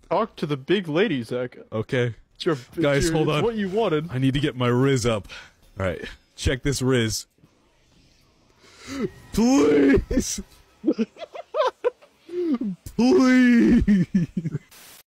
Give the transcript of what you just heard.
talk to the big lady, Zach. Okay. Guys, hold on. It's what you wanted. I need to get my Rizz up. Alright. Check this Rizz. Please! Please!